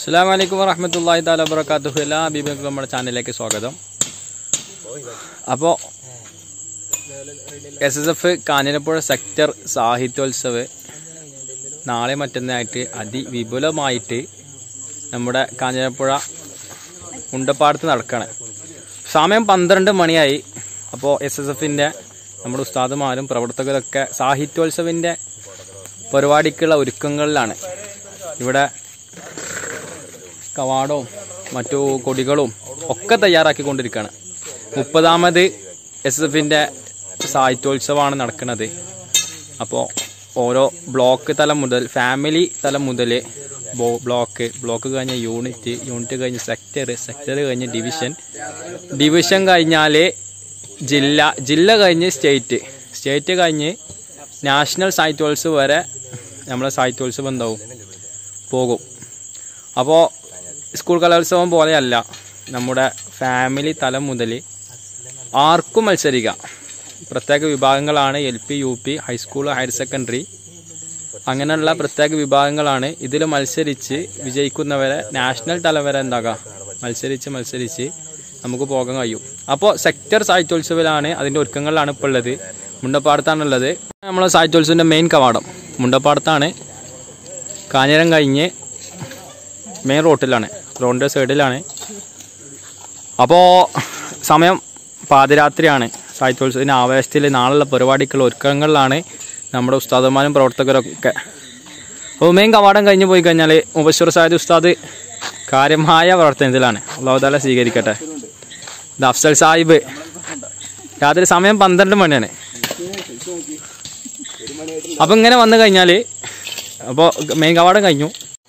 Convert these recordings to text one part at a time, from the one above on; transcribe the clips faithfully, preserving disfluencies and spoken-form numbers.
അസ്സലാമു അലൈക്കും വറഹ്മത്തുള്ളാഹി തആല വബറകാതുഹു. എല്ലാ ഹബീബികൾക്കും നമ്മുടെ ചാനലിലേക്ക് സ്വാഗതം. അപ്പോൾ S S F Kanjirappuzha sector Sahityotsav നാളെ മറ്റന്നായിട്ട് അതിവിപുലമായിട്ട് നമ്മുടെ കാഞ്ഞിരപ്പുഴ മുണ്ടപ്പാടത്ത് നടക്കുകയാണ്. സമയം പന്ത്രണ്ട് മണിയായി. അപ്പോൾ എസ് എസ് എഫിൻ്റെ നമ്മുടെ ഉസ്താദുമാരും പ്രവർത്തകരൊക്കെ സാഹിത്യോത്സവിൻ്റെ പരിപാടിക്കുള്ള ഒരുക്കങ്ങളിലാണ്. ഇവിടെ കവാടവും മറ്റു കൊടികളും ഒക്കെ തയ്യാറാക്കിക്കൊണ്ടിരിക്കുകയാണ്. മുപ്പതാമത് എസ് എസ് എഫിൻ്റെ സാഹിത്യോത്സവമാണ് നടക്കുന്നത്. അപ്പോൾ ഓരോ ബ്ലോക്ക് തലം മുതൽ ഫാമിലി തലം മുതൽ ബ്ലോക്ക് ബ്ലോക്ക് കഴിഞ്ഞ് യൂണിറ്റ് യൂണിറ്റ് കഴിഞ്ഞ് സെക്ടർ സെക്ടർ കഴിഞ്ഞ് ഡിവിഷൻ ഡിവിഷൻ കഴിഞ്ഞാൽ ജില്ല ജില്ല കഴിഞ്ഞ് സ്റ്റേറ്റ് സ്റ്റേറ്റ് കഴിഞ്ഞ് നാഷണൽ സാഹിത്യോത്സവം വരെ നമ്മളെ സാഹിത്യോത്സവം എന്താവും പോകും. അപ്പോൾ സ്കൂൾ കലോത്സവം പോലെയല്ല, നമ്മുടെ ഫാമിലി തലം മുതൽ ആർക്കും മത്സരിക്കാം. പ്രത്യേക വിഭാഗങ്ങളാണ്. L P, U P, high school, higher secondary അങ്ങനെയുള്ള പ്രത്യേക വിഭാഗങ്ങളാണ്. ഇതിൽ മത്സരിച്ച് വിജയിക്കുന്നവരെ നാഷണൽ തലം വരെ എന്താകാം മത്സരിച്ച് മത്സരിച്ച് നമുക്ക് പോകാൻ കഴിയും. അപ്പോൾ സെക്ടർ സാഹിത്യോത്സവത്തിലാണ്, അതിൻ്റെ ഒരുക്കങ്ങളിലാണ് ഇപ്പോൾ ഉള്ളത്. മുണ്ടപ്പാടത്താണുള്ളത്. നമ്മളെ സാഹിത്യോത്സവത്തിൻ്റെ മെയിൻ കവാടം മുണ്ടപ്പാടത്താണ്. കാഞ്ഞിരം കഴിഞ്ഞ് മെയിൻ റോട്ടിലാണ്, റോഡിൻ്റെ സൈഡിലാണ്. അപ്പോൾ സമയം പാതിരാത്രിയാണ്. സാഹിത്യോത്സവത്തിൻ്റെ ആവേശത്തിൽ നാളെയുള്ള പരിപാടിക്കുള്ള ഒരുക്കങ്ങളിലാണ് നമ്മുടെ ഉസ്താദന്മാരും പ്രവർത്തകരൊക്കെ. അപ്പോൾ മെയിൻ കവാടം കഴിഞ്ഞ് പോയി കഴിഞ്ഞാൽ മുബശ്ശിർ സാഹിദ് ഉസ്താദ് കാര്യമായ പ്രവർത്തനത്തിലാണ്. അല്ലാഹു തആല സ്വീകരിക്കട്ടെ. ഇത് അഫ്സൽ സാഹിബ്. രാത്രി സമയം പന്ത്രണ്ട് മണിയാണ്. അപ്പോൾ ഇങ്ങനെ വന്നു കഴിഞ്ഞാൽ അപ്പോൾ മെയിൻ കവാടം കഴിഞ്ഞു.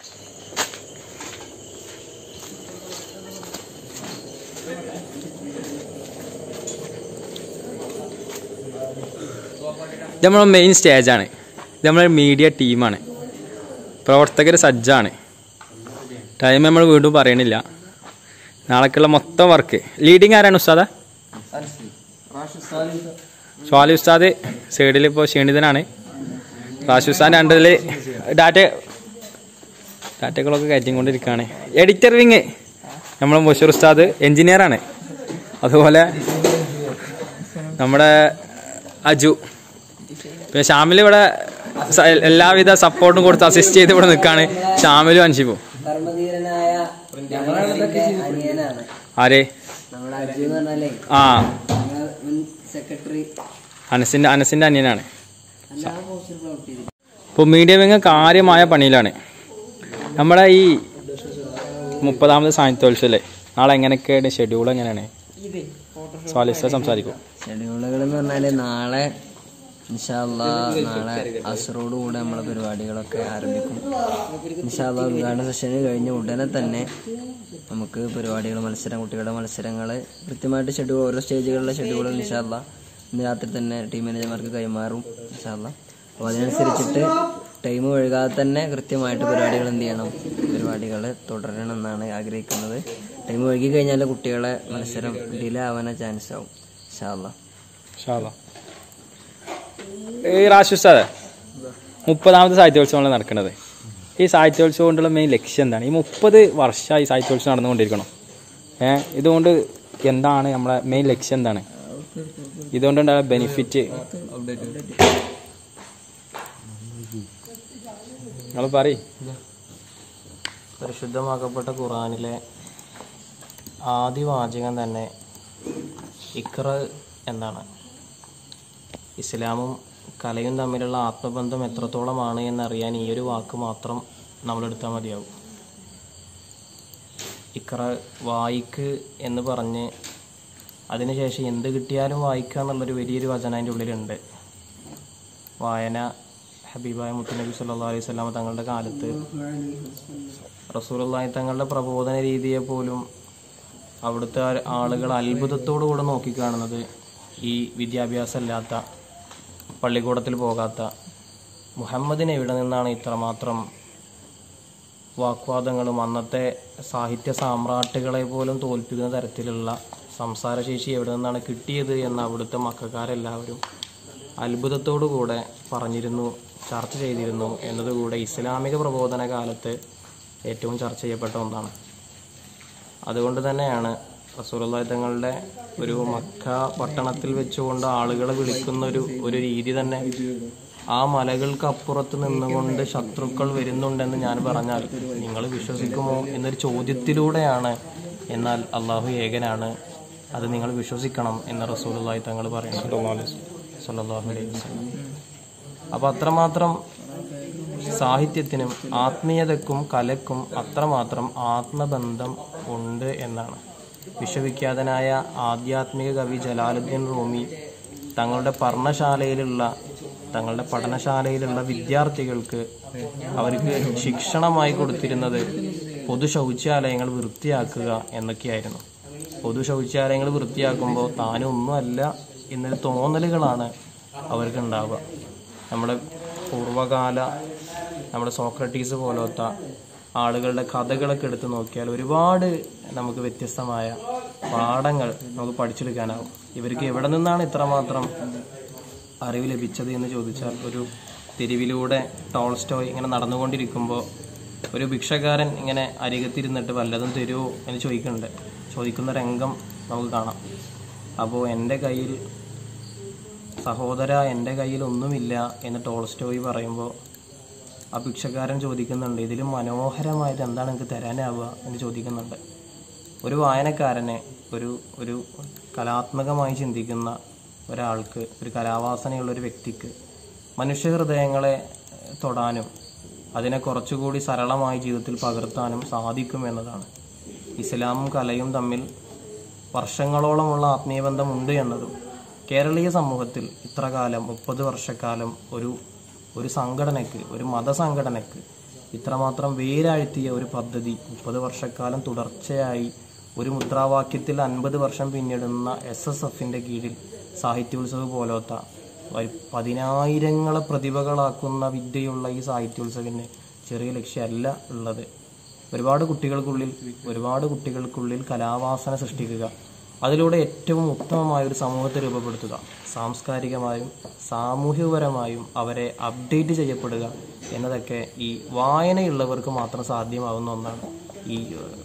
ഇത് നമ്മളെ മെയിൻ സ്റ്റേജാണ്. ഇത് നമ്മളെ മീഡിയ ടീമാണ്. പ്രവർത്തകർ സജ്ജാണ്. ടൈം നമ്മൾ വീണ്ടും പറയണില്ല. നാളേക്കുള്ള മൊത്തം വർക്ക് ലീഡിങ് ആരാണ് ഉസ്താദ? സ്വാലി ഉസ്താദ് സൈഡിൽ ഇപ്പോൾ ക്ഷീണിതനാണ്. റാഷി ഉസ്താദിൻ്റെ അണ്ടറിൽ ഡാറ്റ ഡാറ്റകളൊക്കെ കയറ്റിക്കൊണ്ടിരിക്കുകയാണ്. എഡിറ്റർ വിങ് നമ്മളെ മുബശ്ശിർ ഉസ്താദ് എൻജിനീയറാണ്. അതുപോലെ നമ്മുടെ അജു, പിന്നെ ഷാമിൽ ഇവിടെ എല്ലാവിധ സപ്പോർട്ടും കൊടുത്ത് അസിസ്റ്റ് ചെയ്ത് ഇവിടെ നിൽക്കുകയാണ്. ഷാമിലും അൻഷിബും. ആരെ? ആ അനസിന്റെ അനസിന്റെ അനിയനാണ്. ഇപ്പോൾ മീഡിയ വിങ് കാര്യമായ പണിയിലാണ്. നമ്മുടെ ഈ മുപ്പതാമത് സാഹിത്യോത്സവല്ലേ, നാളെ എങ്ങനെയൊക്കെയാണ് ഷെഡ്യൂൾ? എങ്ങനെയാണ് സ്വാലിസ സംസാരിക്കും? ഷെഡ്യൂളുകൾ എന്ന് പറഞ്ഞാൽ നാളെ ഇൻഷാ അല്ലാഹ് നാളെ അസ്റോട് കൂടെ നമ്മളെ പരിപാടികളൊക്കെ ആരംഭിക്കും. ഇൻഷാ അല്ലാഹ് ഉദ്ഘാടന സെഷന് കഴിഞ്ഞ ഉടനെ തന്നെ നമുക്ക് പരിപാടികൾ, മത്സരം, കുട്ടികളുടെ മത്സരങ്ങൾ കൃത്യമായിട്ട് ഷെഡ്യൂൾ, ഓരോ സ്റ്റേജുകളിലെ ഷെഡ്യൂൾ ഇൻഷാ അല്ലാഹ് ഇന്ന് രാത്രി തന്നെ ടീം മാനേജർമാർക്ക് കൈമാറും ഇൻഷാ അല്ലാഹ്. അപ്പോൾ അതിനനുസരിച്ചിട്ട് ടൈം വൈകാതെ തന്നെ കൃത്യമായിട്ട് പരിപാടികൾ എന്ത് ചെയ്യണം, പരിപാടികൾ തുടരണം എന്നാണ് ആഗ്രഹിക്കുന്നത്. ടൈം വൈകി കഴിഞ്ഞാൽ കുട്ടികളെ മത്സരം ഡിലേ ആവാൻ ചാൻസ് ആവും ഇൻഷാ അല്ലാഹ്. ഇൻഷാ അല്ലാഹ്. ഈ റാഷി ഉസ്താദ്, മുപ്പതാമത് സാഹിത്യോത്സവമാണ് നടക്കുന്നത്. ഈ സാഹിത്യോത്സവം കൊണ്ടുള്ള മെയിൻ ലക്ഷ്യം എന്താണ്? ഈ മുപ്പത് വർഷമായി സാഹിത്യോത്സവം നടന്നുകൊണ്ടിരിക്കണം. ഏഹ് ഇതുകൊണ്ട് എന്താണ് നമ്മളെ മെയിൻ ലക്ഷ്യം? എന്താണ് ഇതുകൊണ്ടുണ്ടായ ബെനിഫിറ്റ്? നിങ്ങൾ പറയ്. പരിശുദ്ധമാക്കപ്പെട്ട ഖുർആനിലെ ആദ്യ വാചകം തന്നെ ഇഖ്റ എന്നാണ്. ഇസ്ലാമും കലയും തമ്മിലുള്ള ആത്മബന്ധം എത്രത്തോളമാണ് എന്നറിയാൻ ഈ ഒരു വാക്ക് മാത്രം നമ്മളെടുത്താൽ മതിയാവും. ഇഖ്റ, വായിക്ക് എന്ന് പറഞ്ഞ് അതിനുശേഷം എന്ത് കിട്ടിയാലും വായിക്കുക എന്നുള്ളൊരു വലിയൊരു വചനം അതിൻ്റെ ഉള്ളിലുണ്ട്. വായന ഹബീബായ മുത്തുനബി സല്ലല്ലാഹു അലൈഹി വസല്ലം തങ്ങളുടെ കാലത്ത് റസൂലുള്ളാഹി തങ്ങളുടെ പ്രബോധന രീതിയെ പോലും അവിടുത്തെ ആളുകൾ അത്ഭുതത്തോടു കൂടെ നോക്കിക്കാണുന്നത് ഈ വിദ്യാഭ്യാസമില്ലാത്ത, പള്ളിക്കൂടത്തിൽ പോകാത്ത മുഹമ്മദിന് എവിടെ നിന്നാണ് ഇത്രമാത്രം വാഗ്വാദങ്ങളും അന്നത്തെ സാഹിത്യ സാമ്രാട്ടുകളെ പോലും തോൽപ്പിക്കുന്ന തരത്തിലുള്ള സംസാരശേഷി എവിടെ നിന്നാണ് കിട്ടിയത് എന്ന് അവിടുത്തെ മക്കാരെല്ലാവരും അത്ഭുതത്തോടു കൂടെ പറഞ്ഞിരുന്നു, ചർച്ച ചെയ്തിരുന്നു എന്നതുകൂടെ ഇസ്ലാമിക പ്രബോധന കാലത്ത് ഏറ്റവും ചർച്ച ചെയ്യപ്പെട്ട ഒന്നാണ്. അതുകൊണ്ട് തന്നെയാണ് റസൂലുള്ളാഹി തങ്ങളുടെ ഒരു മക്ക പട്ടണത്തിൽ വെച്ചുകൊണ്ട് ആളുകളെ വിളിക്കുന്ന ഒരു ഒരു രീതി തന്നെ, ആ മലകൾക്ക് അപ്പുറത്ത് നിന്നുകൊണ്ട് ശത്രുക്കൾ വരുന്നുണ്ടെന്ന് ഞാൻ പറഞ്ഞാൽ നിങ്ങൾ വിശ്വസിക്കുമോ എന്നൊരു ചോദ്യത്തിലൂടെയാണ്, എന്നാൽ അള്ളാഹു ഏകനാണ്, അത് നിങ്ങൾ വിശ്വസിക്കണം എന്ന് റസൂലുള്ളാഹി തങ്ങൾ പറയുന്നത് സ്വല്ലല്ലാഹു അലൈഹി വസല്ലം. അപ്പോൾ അത്രമാത്രം സാഹിത്യത്തിനും ആത്മീയതക്കും കലക്കും അത്രമാത്രം ആത്മബന്ധം ഉണ്ട് എന്നാണ്. വിശ്വവിഖ്യാതനായ ആധ്യാത്മിക കവി ജലാലുദ്ദീൻ റൂമി തങ്ങളുടെ പർണശാലയിലുള്ള തങ്ങളുടെ പഠനശാലയിലുള്ള വിദ്യാർത്ഥികൾക്ക് അവർക്ക് ശിക്ഷണമായി കൊടുത്തിരുന്നത് പൊതു ശൗചാലയങ്ങൾ വൃത്തിയാക്കുക എന്നൊക്കെയായിരുന്നു. പൊതു ശൗചാലയങ്ങൾ വൃത്തിയാക്കുമ്പോൾ താനൊന്നുമല്ല എന്നൊരു തോന്നലുകളാണ് അവർക്ക് ഉണ്ടാവുക. നമ്മുടെ പൂർവ്വകാല നമ്മുടെ സോക്രട്ടീസ് പോലത്തെ ആളുകളുടെ കഥകളൊക്കെ എടുത്ത് നോക്കിയാൽ ഒരുപാട് നമുക്ക് വ്യത്യസ്തമായ പാഠങ്ങൾ നമുക്ക് പഠിച്ചെടുക്കാനാവും. ഇവർക്ക് എവിടെ നിന്നാണ് ഇത്രമാത്രം അറിവ് ലഭിച്ചത് എന്ന് ചോദിച്ചാൽ, ഒരു തെരുവിലൂടെ ടോൾസ്റ്റോയ് ഇങ്ങനെ നടന്നുകൊണ്ടിരിക്കുമ്പോൾ ഒരു ഭിക്ഷക്കാരൻ ഇങ്ങനെ അരികത്തിരുന്നിട്ട് വല്ലതും തരുമോ എന്ന് ചോദിക്കുന്നുണ്ട്. ചോദിക്കുന്ന രംഗം നമുക്ക് കാണാം. അപ്പോൾ എൻ്റെ കയ്യിൽ സഹോദര എൻ്റെ കയ്യിൽ ഒന്നുമില്ല എന്ന് ടോൾസ്റ്റോയ് പറയുമ്പോൾ ആ ഭിക്ഷക്കാരൻ ചോദിക്കുന്നുണ്ട്, ഇതിലും മനോഹരമായത് എന്താണ് എനിക്ക് തരാനാവുക എന്ന് ചോദിക്കുന്നുണ്ട്. ഒരു വായനക്കാരനെ, ഒരു ഒരു കലാത്മകമായി ചിന്തിക്കുന്ന ഒരാൾക്ക്, ഒരു കലാവാസനയുള്ളൊരു വ്യക്തിക്ക് മനുഷ്യഹൃദയങ്ങളെ തൊടാനും അതിനെ കുറച്ചുകൂടി സരളമായി ജീവിതത്തിൽ പകർത്താനും സാധിക്കും എന്നതാണ്. ഇസ്ലാമും കലയും തമ്മിൽ വർഷങ്ങളോളമുള്ള ആത്മീയബന്ധമുണ്ട് എന്നതും കേരളീയ സമൂഹത്തിൽ ഇത്രകാലം മുപ്പത് വർഷക്കാലം ഒരു ഒരു സംഘടനയ്ക്ക്, ഒരു മതസംഘടനയ്ക്ക് ഇത്രമാത്രം വേരാഴ്ത്തിയ ഒരു പദ്ധതി മുപ്പത് വർഷക്കാലം തുടർച്ചയായി ഒരു മുദ്രാവാക്യത്തിൽ അൻപത് വർഷം പിന്നിടുന്ന എസ് എസ് എഫിൻ്റെ കീഴിൽ സാഹിത്യോത്സവ് പോലത്തെ പതിനായിരങ്ങളെ പ്രതിഭകളാക്കുന്ന വിദ്യയുള്ള ഈ സാഹിത്യോത്സവിന് ചെറിയ ലക്ഷ്യമല്ല ഉള്ളത്. ഒരുപാട് കുട്ടികൾക്കുള്ളിൽ ഒരുപാട് കുട്ടികൾക്കുള്ളിൽ കലാവാസന സൃഷ്ടിക്കുക, അതിലൂടെ ഏറ്റവും ഉത്തമമായ ഒരു സമൂഹത്തെ രൂപപ്പെടുത്തുക, സാംസ്കാരികമായും സാമൂഹികപരമായും അവരെ അപ്ഡേറ്റ് ചെയ്യപ്പെടുക എന്നതൊക്കെ ഈ വായനയുള്ളവർക്ക് മാത്രം സാധ്യമാവുന്ന ഒന്നാണ്. ഈ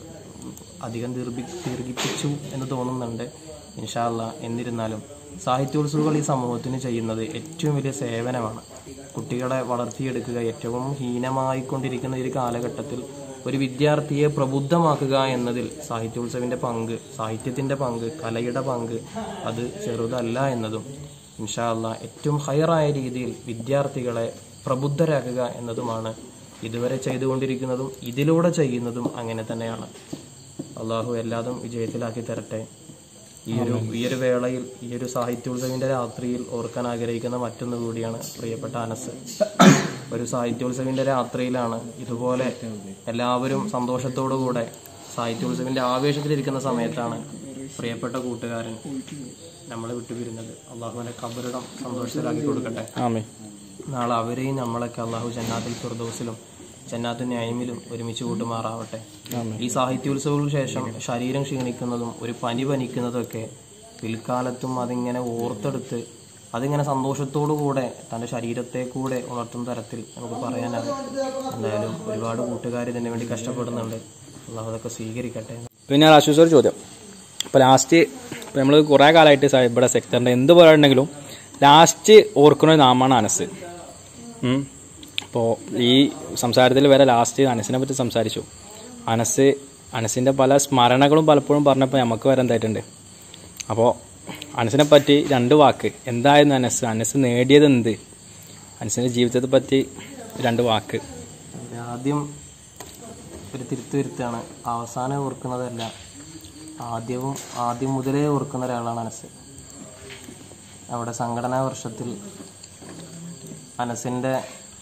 അധികം ദീർഘി ദീർഘിപ്പിച്ചു എന്ന് തോന്നുന്നുണ്ട്. ഇൻഷാ അല്ലാഹ് എന്നിരുന്നാലും സാഹിത്യോത്സവങ്ങൾ ഈ സമൂഹത്തിന് ചെയ്യുന്നത് ഏറ്റവും വലിയ സേവനമാണ്. കുട്ടികളെ വളർത്തിയെടുക്കുക, ഏറ്റവും ഹീനമായിക്കൊണ്ടിരിക്കുന്ന ഈ ഒരു കാലഘട്ടത്തിൽ ഒരു വിദ്യാർത്ഥിയെ പ്രബുദ്ധമാക്കുക എന്നതിൽ സാഹിത്യോത്സവിൻ്റെ പങ്ക്, സാഹിത്യത്തിൻ്റെ പങ്ക്, കലയുടെ പങ്ക് അത് ചെറുതല്ല എന്നതും ഇൻഷാ അല്ലാഹ് ഏറ്റവും ഹയറായ രീതിയിൽ വിദ്യാർത്ഥികളെ പ്രബുദ്ധരാക്കുക എന്നതുമാണ് ഇതുവരെ ചെയ്തുകൊണ്ടിരിക്കുന്നതും ഇതിലൂടെ ചെയ്യുന്നതും അങ്ങനെ തന്നെയാണ്. അള്ളാഹു എല്ലാതും വിജയത്തിലാക്കി തരട്ടെ. ഈ ഒരു ഈ ഒരു വേളയിൽ, ഈ ഒരു സാഹിത്യോത്സവിൻ്റെ രാത്രിയിൽ ഓർക്കാൻ ആഗ്രഹിക്കുന്ന മറ്റൊന്നു കൂടിയാണ് പ്രിയപ്പെട്ട അനസ്. ഒരു സാഹിത്യോത്സവിൻ്റെ രാത്രിയിലാണ് ഇതുപോലെ എല്ലാവരും സന്തോഷത്തോടുകൂടെ സാഹിത്യോത്സവിൻ്റെ ആവേശത്തിലിരിക്കുന്ന സമയത്താണ് പ്രിയപ്പെട്ട കൂട്ടുകാരൻ നമ്മളെ വിട്ടുപിരിഞ്ഞത്. അള്ളാഹുവിൻ്റെ ഖബറിടം സന്തോഷത്തിലാക്കി കൊടുക്കട്ടെ. നാളെ അവരെയും നമ്മളൊക്കെ അള്ളാഹു ജന്നാത്തുൽ ഫിർദൗസിലും ജന്നാത്തുൻ നഈമിലും ഒരുമിച്ച് കൂട്ടുമാറാവട്ടെ. ഈ സാഹിത്യോത്സവങ്ങൾക്ക് ശേഷം ശരീരം ക്ഷീണിക്കുന്നതും ഒരു പനി പനിക്കുന്നതൊക്കെ പിൽക്കാലത്തും അതിങ്ങനെ ഓർത്തെടുത്ത് അതിങ്ങനെ സന്തോഷത്തോടു കൂടെ തൻ്റെ ശരീരത്തെ കൂടെ ഉണർത്തുന്ന തരത്തിൽ നമുക്ക് പറയാനാകും. എന്തായാലും ഒരുപാട് കൂട്ടുകാർ ഇതിനു വേണ്ടി കഷ്ടപ്പെടുന്നുണ്ട്. അള്ളാഹു അതൊക്കെ സ്വീകരിക്കട്ടെ. പിന്നെ ആശുസ് ഒരു ചോദ്യം. ഇപ്പോൾ ലാസ്റ്റ് ഇപ്പോൾ നമ്മൾ കുറേ കാലമായിട്ട് ഇവിടെ സെക്ടറിൻ്റെ എന്ത് പറയുന്നുണ്ടെങ്കിലും ലാസ്റ്റ് ഓർക്കുന്ന ഒരു നാമാണ് അനസ്. അപ്പോൾ ഈ സംസാരത്തിൽ വരെ ലാസ്റ്റ് അനസിനെ പറ്റി സംസാരിച്ചു. അനസ് അനസിൻ്റെ പല സ്മരണകളും പലപ്പോഴും പറഞ്ഞപ്പോൾ നമുക്ക് വരെ എന്തായിട്ടുണ്ട്. അപ്പോൾ അനസിനെ പറ്റി രണ്ട് വാക്ക്, എന്തായിരുന്നു അനസ്, അനസ് നേടിയത് എന്ത്, അനസിൻ്റെ ജീവിതത്തെ പറ്റി രണ്ട് വാക്ക്. ആദ്യം ഒരു തിരുത്തു വരുത്താണ്, അവസാനം ഓർക്കുന്നതല്ല, ആദ്യവും ആദ്യം മുതലേ ഓർക്കുന്ന ഒരാളാണ് അനസ്. അവിടെ സംഘടനാ വർഷത്തിൽ അനസിൻ്റെ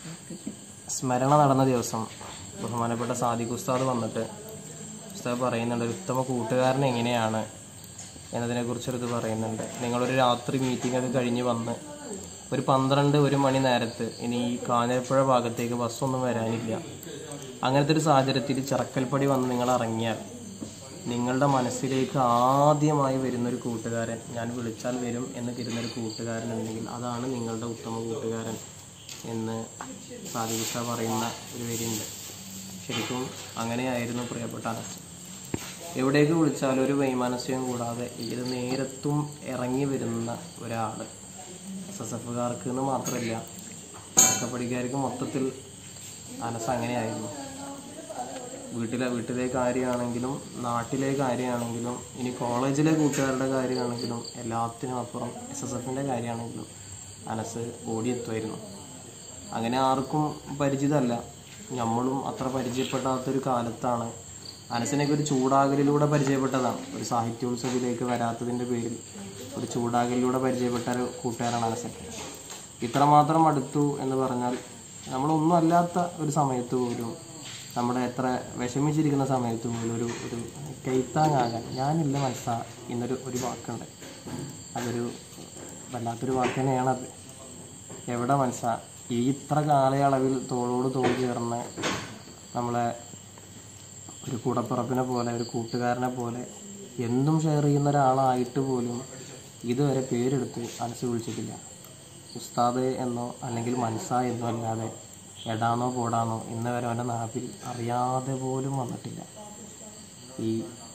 സ്മരണ നടന്ന ദിവസം ബഹുമാനപ്പെട്ട സാദിഖ് ഉസ്താദ് വന്നിട്ട് ഉസ്താദ് പറയുന്നുണ്ട്, ഒരു ഉത്തമ കൂട്ടുകാരൻ എങ്ങനെയാണ് എന്നതിനെക്കുറിച്ചൊരിത് പറയുന്നുണ്ട്. നിങ്ങളൊരു രാത്രി മീറ്റിംഗ് ഒക്കെ കഴിഞ്ഞ് വന്ന് ഒരു പന്ത്രണ്ട് ഒരു മണി നേരത്ത് ഇനി ഈ കാഞ്ഞിരപ്പുഴ ഭാഗത്തേക്ക് ബസ്സൊന്നും വരാനില്ല. അങ്ങനത്തെ ഒരു സാഹചര്യത്തിൽ ചിറക്കൽപ്പടി വന്ന് നിങ്ങൾ ഇറങ്ങിയാൽ നിങ്ങളുടെ മനസ്സിലേക്ക് ആദ്യമായി വരുന്നൊരു കൂട്ടുകാരൻ, ഞാൻ വിളിച്ചാൽ വരും എന്ന് കരുതുന്നൊരു കൂട്ടുകാരൻ ഉണ്ടെങ്കിൽ അതാണ് നിങ്ങളുടെ ഉത്തമ കൂട്ടുകാരൻ എന്ന് സാദിഖ് ഉസ്താദ് പറയുന്ന ഒരു വരിയുണ്ട്. ശരിക്കും അങ്ങനെയായിരുന്നു പ്രിയപ്പെട്ട അനസ്. എവിടേക്ക് വിളിച്ചാലും ഒരു വൈമാനസ്യം കൂടാതെ ഏത് നേരത്തും ഇറങ്ങി വരുന്ന ഒരാൾ. എസ് എസ് എഫുകാർക്ക് എന്ന് മാത്രമല്ല, അടക്കപ്പടിക്കാർക്ക് മൊത്തത്തിൽ അനസ് അങ്ങനെയായിരുന്നു. വീട്ടിലെ വീട്ടിലെ കാര്യമാണെങ്കിലും നാട്ടിലെ കാര്യമാണെങ്കിലും ഇനി കോളേജിലെ കൂട്ടുകാരുടെ കാര്യമാണെങ്കിലും എല്ലാത്തിനും അപ്പുറം എസ് എസ് എഫിൻ്റെ കാര്യമാണെങ്കിലും അനസ് ഓടിയെത്തുമായിരുന്നു. അങ്ങനെ ആർക്കും പരിചിതമല്ല, നമ്മളും അത്ര പരിചയപ്പെടാത്തൊരു കാലത്താണ് അനസിനൊക്കെ ഒരു ചൂടാകലിലൂടെ പരിചയപ്പെട്ടതാണ്. ഒരു സാഹിത്യോത്സവത്തിലേക്ക് വരാത്തതിൻ്റെ പേരിൽ ഒരു ചൂടാകലിലൂടെ പരിചയപ്പെട്ട ഒരു കൂട്ടുകാരാണ് അനസൊക്കെ. ഇത്രമാത്രം അടുത്തു എന്ന് പറഞ്ഞാൽ നമ്മളൊന്നും അല്ലാത്ത ഒരു സമയത്ത് പോലും, നമ്മുടെ എത്ര വിഷമിച്ചിരിക്കുന്ന സമയത്ത് പോലും ഒരു ഒരു കൈത്താങ്ങാകാൻ ഞാനില്ല മനസ്സാ എന്നൊരു ഒരു വാക്കുണ്ട്. അതൊരു വല്ലാത്തൊരു വാക്ക് തന്നെയാണത്. എവിടെ മനസ്സാ ഈ ഇത്ര കാലയളവിൽ തോളോട് തോൾ ചേർന്ന് നമ്മളെ ഒരു കൂടപ്പിറപ്പിനെ പോലെ ഒരു കൂട്ടുകാരനെ പോലെ എന്തും ഷെയർ ചെയ്യുന്ന ഒരാളായിട്ട് പോലും ഇതുവരെ പേരെടുത്ത് അനസ് വിളിച്ചിട്ടില്ല. ഉസ്താദ് എന്നോ അല്ലെങ്കിൽ മനസ്സ എന്നോ അല്ലാതെ എടാന്നോ പോടാന്നോ ഇന്ന് വരെ അവൻ്റെ നാട്ടിൽ അറിയാതെ പോലും വന്നിട്ടില്ല. ഈ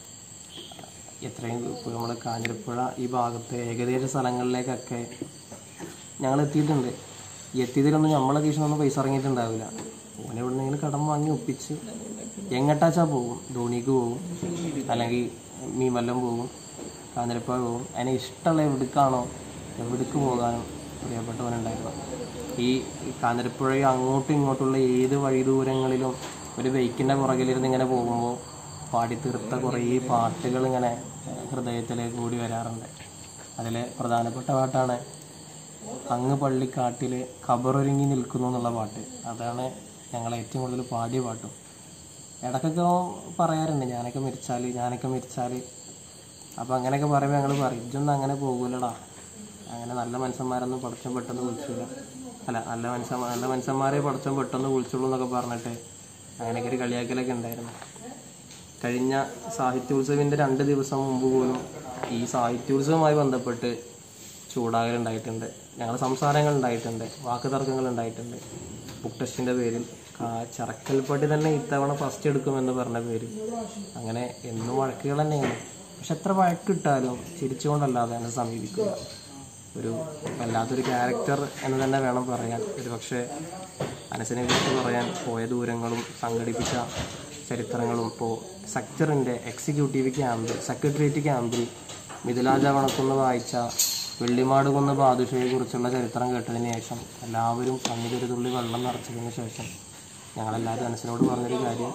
എത്രയും ഇപ്പോൾ നമ്മൾ കാഞ്ഞിരപ്പുഴ ഈ ഭാഗത്തെ ഏകദേശ സ്ഥലങ്ങളിലേക്കൊക്കെ ഞങ്ങൾ എത്തിയിട്ടുണ്ട്. എത്തിയതിലൊന്നും നമ്മളെ കീശനൊന്നും പൈസ ഇറങ്ങിയിട്ടുണ്ടാവില്ല. ഓനെ എവിടെന്നെങ്കിലും കടം വാങ്ങി ഒപ്പിച്ച് എങ്ങട്ടാച്ചാൽ പോകും. ധോണിക്ക് പോകും, അല്ലെങ്കിൽ മീമല്ലം പോകും, കാഞ്ഞിരപ്പുഴ പോകും. അതിനെ ഇഷ്ടമുള്ള എവിടേക്കാണോ എവിടേക്ക് പോകാനും പ്രിയപ്പെട്ടവനുണ്ടായിരുന്നു. ഈ കാഞ്ഞിരപ്പുഴ അങ്ങോട്ടും ഇങ്ങോട്ടുള്ള ഏത് വഴി ദൂരങ്ങളിലും ഒരു ബൈക്കിൻ്റെ പുറകിലിരുന്ന് ഇങ്ങനെ പോകുമ്പോൾ പാടിത്തീർത്ത കുറേ പാട്ടുകൾ ഇങ്ങനെ ഹൃദയത്തിലേക്ക് കൂടി വരാറുണ്ട്. അതിലെ പ്രധാനപ്പെട്ട പാട്ടാണ് അങ്ങ് പള്ളിക്കാട്ടിൽ ഖബറൊരുങ്ങി നിൽക്കുന്നു എന്നുള്ള പാട്ട്. അതാണ് ഞങ്ങൾ ഏറ്റവും കൂടുതൽ പാടിയ പാട്ടും. ഇടയ്ക്കൊക്കെ പറയാറുണ്ട് ഞാനൊക്കെ മരിച്ചാൽ ഞാനൊക്കെ മരിച്ചാൽ അപ്പോൾ അങ്ങനെയൊക്കെ പറയുമ്പോൾ ഞങ്ങൾ പറയും ഇതൊന്നും അങ്ങനെ പോകൂലടാ, അങ്ങനെ നല്ല മനുഷ്യന്മാരൊന്നും പടച്ചം പെട്ടെന്ന് വിളിച്ചില്ല, അല്ല നല്ല മനുഷ്യന്മാർ നല്ല മനുഷ്യന്മാരെ പടച്ചം പെട്ടെന്ന് വിളിച്ചുള്ളൂ എന്നൊക്കെ പറഞ്ഞിട്ട് അങ്ങനെയൊക്കെ ഒരു കളിയാക്കലൊക്കെ ഉണ്ടായിരുന്നു. കഴിഞ്ഞ സാഹിത്യോത്സവിൻ്റെ രണ്ട് ദിവസം മുമ്പ് പോലും ഈ സാഹിത്യോത്സവവുമായി ബന്ധപ്പെട്ട് ചൂടാകലുണ്ടായിട്ടുണ്ട്, ഞങ്ങൾ സംസാരങ്ങൾ ഉണ്ടായിട്ടുണ്ട്, വാക്ക് തർക്കങ്ങൾ ഉണ്ടായിട്ടുണ്ട്. ബുക്ക് ടെസ്റ്റിൻ്റെ പേരിൽ ചറക്കൽപ്പടി തന്നെ ഇത്തവണ ഫസ്റ്റ് എടുക്കുമെന്ന് പറഞ്ഞ പേര് അങ്ങനെ എന്നും വഴക്കുകൾ തന്നെയാണ്. പക്ഷെ എത്ര വഴക്കിട്ടാലും ചിരിച്ചുകൊണ്ടല്ലാതെ എന്നെ സമീപിക്കുക. ഒരു വല്ലാത്തൊരു ക്യാരക്ടർ എന്ന് തന്നെ വേണം പറയാൻ. ഒരു പക്ഷേ അനസിനെ കുറിച്ച് പറയാൻ പോയ ദൂരങ്ങളും സംഘടിപ്പിച്ച ചരിത്രങ്ങളും ഇപ്പോൾ സെക്ടറിൻ്റെ എക്സിക്യൂട്ടീവ് ക്യാമ്പിൽ സെക്രട്ടേറിയറ്റ് ക്യാമ്പിൽ മിഥിലാജവണക്കുന്ന് വായിച്ച വെള്ളിമാട് കുന്ന് ബാദുഷയെ കുറിച്ചുള്ള ചരിത്രം കേട്ടതിന് ശേഷം എല്ലാവരും കണ്ണിലൊരു തുള്ളി വെള്ളം നിറച്ചതിന് ശേഷം ഞങ്ങളെല്ലാവരും അനസിനോട് പറഞ്ഞൊരു കാര്യം,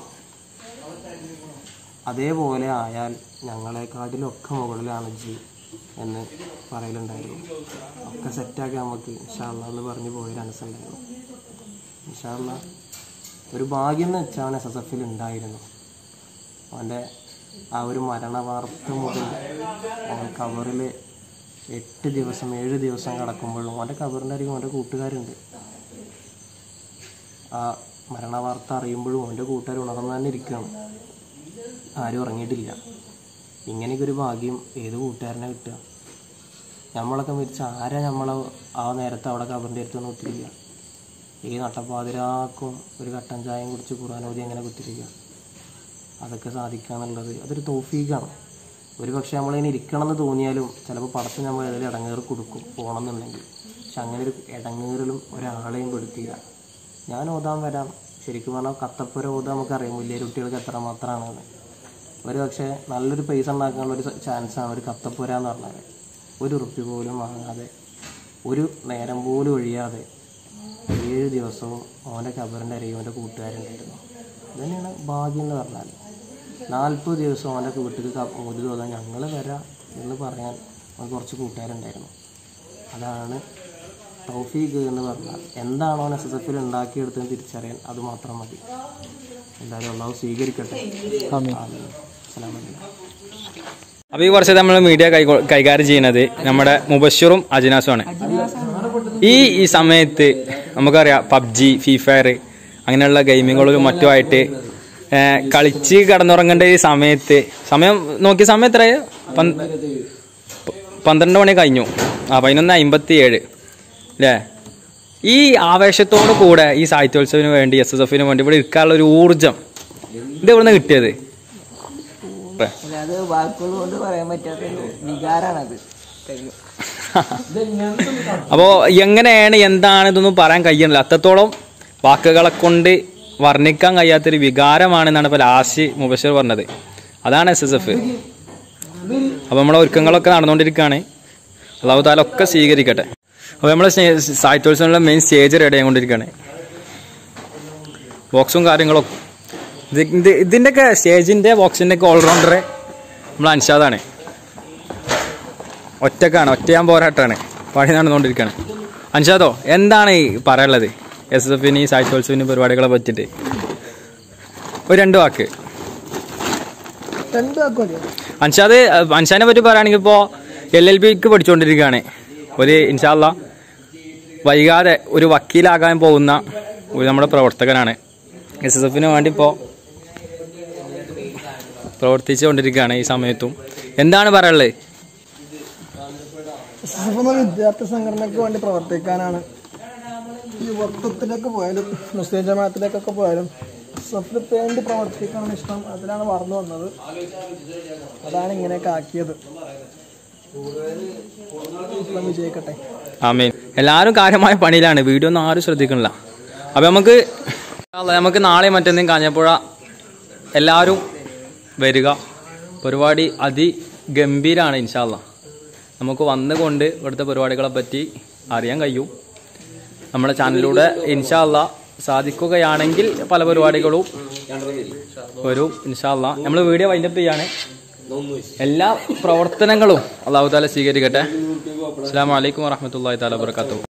അതേപോലെ ആയാൽ ഞങ്ങളെക്കാട്ടിലൊക്കെ മുകളിലാണ് ജി എന്ന് പറയലുണ്ടായിരുന്നു. ഒക്കെ സെറ്റാക്കി നമുക്ക് ഇൻഷാ അല്ലാഹ് എന്ന് പറഞ്ഞ് പോയൊരു അനസുണ്ടായിരുന്നു. ഇൻഷാ അല്ലാഹ് ഒരു ഭാഗ്യം എന്ന് വെച്ചാൽ അവൻ എസ് എസ് എഫിൽ ഉണ്ടായിരുന്നു. അവൻ്റെ ആ ഒരു മരണ വാർത്ത മുതൽ അവൻ കവറിൽ എട്ട് ദിവസം ഏഴ് ദിവസം കിടക്കുമ്പോഴും അവൻ്റെ കവറിൻ്റെ അരികിൽ അവൻ്റെ കൂട്ടുകാരുണ്ട്. ആ മരണ വാർത്ത അറിയുമ്പോഴും അവൻ്റെ കൂട്ടുകാർ ഉണർന്നു തന്നെ ഇരിക്കുകയാണ്, ആരും ഉറങ്ങിയിട്ടില്ല. ഇങ്ങനെയൊക്കെ ഒരു ഭാഗ്യം ഏത് കൂട്ടുകാരനെ കിട്ടുക? നമ്മളൊക്കെ മരിച്ച ആരാ നമ്മളെ ആ നേരത്തെ അവിടെ കബറിൻ്റെ അടുത്തൊന്നും കുത്തിരിക്കുക? ഈ നട്ടപ്പാതിരാക്കും ഒരു കട്ടൻ ചായയും കുടിച്ച് ഖുർആനോദി എങ്ങനെ കുത്തിരിക്കുക? അതൊക്കെ സാധിക്കുക എന്നുള്ളത് അതൊരു തൗഫീഖാണ്. ഒരു പക്ഷേ നമ്മളിങ്ങനെ ഇരിക്കണമെന്ന് തോന്നിയാലും ചിലപ്പോൾ പടത്ത് നമ്മൾ ഏതെങ്കിലും ഇടങ്ങേറ് കൊടുക്കും പോകണമെന്നുണ്ടെങ്കിൽ. പക്ഷെ അങ്ങനെ ഒരു ഇടങ്ങേറിലും ഒരാളെയും പെടുത്തിയില്ല. ഞാൻ ഓതാൻ വരാം, ശരിക്കും പറഞ്ഞാൽ കത്തപ്പുര ഓതാൻ നമുക്കറിയാം വലിയ കുട്ടികൾക്ക് എത്രമാത്രമാണെന്ന്. ഒരു പക്ഷേ നല്ലൊരു പൈസ ഉണ്ടാക്കാനുള്ളൊരു ചാൻസാണ് ഒരു കത്തപ്പുര എന്ന് പറഞ്ഞാൽ. ഒരു ഉറുപ്പ്യ പോലും വാങ്ങാതെ ഒരു നേരം പോലും ഒഴിയാതെ ഏഴ് ദിവസവും അവൻ്റെ കബറിൻ്റെ അരികിൽ അവൻ്റെ കൂട്ടുകാരുണ്ടായിരുന്നു. അതുതന്നെയാണ് ഭാഗ്യം എന്ന് പറഞ്ഞാൽ. നാൽപ്പത് ദിവസം അവൻ്റെ വീട്ടിൽ മോദി തോന്നാൻ ഞങ്ങൾ വരാം എന്ന് പറയാൻ അവൻ കുറച്ച് കൂട്ടുകാരുണ്ടായിരുന്നു. അതാണ് തൗഫീഖ് എന്ന് പറഞ്ഞാൽ. എന്താണോ എസ് എസ് എഫിൽ ഉണ്ടാക്കിയെടുത്തെന്ന് തിരിച്ചറിയാൻ അത് മാത്രം മതി. എന്തായാലും അള്ളാഹു സ്വീകരിക്കട്ടെ. അപ്പോൾ ഈ വർഷത്തെ നമ്മൾ മീഡിയ കൈകാര്യം ചെയ്യുന്നത് നമ്മുടെ മുബഷിറും അജിനാസുമാണ്. ഈ ഈ സമയത്ത് നമുക്കറിയാം പബ്ജി, ഫ്രീ ഫയർ അങ്ങനെയുള്ള ഗെയിമുകളിലും മറ്റുമായിട്ട് കളിച്ച് കിടന്നുറങ്ങേണ്ട ഈ സമയത്ത് സമയം നോക്കിയ സമയം എത്രയാ? പന്ത്രണ്ട് മണി കഴിഞ്ഞു. ആ പതിനൊന്ന് അമ്പത്തി ഏഴ് അല്ലേ? ഈ ആവേശത്തോടു കൂടെ ഈ സാഹിത്യോത്സവത്തിന് വേണ്ടി എസ് എസ് എഫിന് വേണ്ടി ഇവിടെ ഇരിക്കാനുള്ള ഒരു ഊർജ്ജം ഇത് എവിടുന്ന് കിട്ടിയത്? അത് വാക്കുകൾ കൊണ്ട് പറയാൻ പറ്റാത്തൊരു വികാരാണത്. അപ്പോ എങ്ങനെയാണ് എന്താണ് ഇതൊന്നും പറയാൻ കഴിയുന്നില്ല. അത്രത്തോളം വാക്കുകളെ കൊണ്ട് വർണ്ണിക്കാൻ കഴിയാത്തൊരു വികാരമാണെന്നാണ് ഇപ്പൊ ലാസ്റ്റ് മുബഷിർ പറഞ്ഞത്. അതാണ് എസ് എസ് എഫ്. അപ്പൊ നമ്മളെ ഒരുക്കങ്ങളൊക്കെ നടന്നുകൊണ്ടിരിക്കുകയാണ്. അല്ലാഹു തആല ഒക്കെ സ്വീകരിക്കട്ടെ. അപ്പോൾ നമ്മളെ സാഹിത്യോത്സവത്തിനുള്ള മെയിൻ സ്റ്റേജ് റെഡി ആയിക്കൊണ്ടിരിക്കുകയാണ്. ബോക്സും കാര്യങ്ങളും ഇത് ഇതിൻ്റെയൊക്കെ സ്റ്റേജിൻ്റെ ബോക്സിൻ്റെ ഒക്കെ ഓൾറൗണ്ടർ നമ്മൾ അൻഷാദാണ്. ഒറ്റക്കാണ്, ഒറ്റയാൻ പോരാട്ടാണ്, പണി നടന്നുകൊണ്ടിരിക്കുകയാണ്. അൻഷാദോ, എന്താണ് ഈ പറയാനുള്ളത് എസ് എസ് എഫിന് സാഹിത്യോത്സവിന് പരിപാടികളെ പറ്റിയിട്ട്? ഒരു രണ്ട് വാക്ക്. അൻഷാദ് അൻഷാദിനെ പറ്റി പറയുകയാണെങ്കിൽ ഇപ്പോൾ എൽ എൽ ബിക്ക് പഠിച്ചുകൊണ്ടിരിക്കുകയാണ്. ഒരു ഇൻഷാ അല്ലാഹ് വൈകാതെ ഒരു വക്കീലാകാൻ പോകുന്ന ഒരു നമ്മുടെ പ്രവർത്തകനാണ്. എസ് എസ് എഫിന് വേണ്ടി ഇപ്പോൾ പ്രവർത്തിച്ചു കൊണ്ടിരിക്കുകയാണ് ഈ സമയത്തും. എന്താണ് പറയാനുള്ളത്? എസ് എസ് എഫ് എന്ന വിദ്യാർത്ഥി സംഘടനയ്ക്ക് വേണ്ടി പ്രവർത്തിക്കാനാണ്. യുവത്വത്തിലേക്ക് പോയാലും മുസ്ലിം ജമാഅത്തിലേക്കൊക്കെ പോയാലും എസ് എസ് എഫിന് വേണ്ടി പ്രവർത്തിക്കാനാണ് ഇഷ്ടം. അതിലാണ് വളർന്നു വന്നത്. അതാണ് ഇങ്ങനെയൊക്കെ ആക്കിയത്. വിജയിക്കട്ടെ. ആമീൻ. എല്ലാവരും കാര്യമായ പണിയിലാണ്, വീഡിയോ ഒന്നും ആരും ശ്രദ്ധിക്കണില്ല. അപ്പം നമുക്ക് നമുക്ക് നാളെ മറ്റെന്തെങ്കിലും കാഞ്ഞപ്പുഴ എല്ലാവരും വരിക. പരിപാടി അതിഗംഭീരമാണ് ഇൻഷാ അല്ലാഹ്. നമുക്ക് വന്നുകൊണ്ട് ഇവിടുത്തെ പരിപാടികളെ പറ്റി അറിയാൻ കഴിയും. നമ്മുടെ ചാനലിലൂടെ ഇൻഷാ അല്ലാഹ് സാധിക്കുകയാണെങ്കിൽ പല പരിപാടികളും വരും ഇൻഷാ അല്ലാഹ്. നമ്മൾ വീഡിയോ വൈൻഡപ്പ് ചെയ്യാണ്. എല്ലാ പ്രവർത്തനങ്ങളും അല്ലാഹു തആല സ്വീകരിക്കട്ടെ. അസ്സലാമു അലൈക്കും വറഹ്മത്തുള്ളാഹി തആല വബറകാതുഹു.